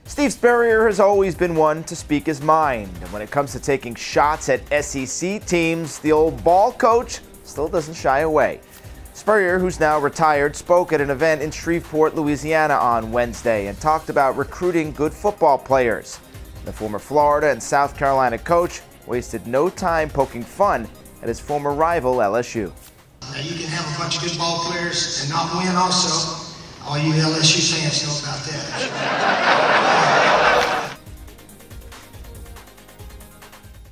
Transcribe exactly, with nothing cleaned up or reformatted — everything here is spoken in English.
Steve Spurrier has always been one to speak his mind. And when it comes to taking shots at S E C teams, the old ball coach still doesn't shy away. Spurrier, who's now retired, spoke at an event in Shreveport, Louisiana on Wednesday and talked about recruiting good football players. The former Florida and South Carolina coach wasted no time poking fun at his former rival L S U. Now you can have a bunch of good ball players and not win also. All you L S U fans know about that.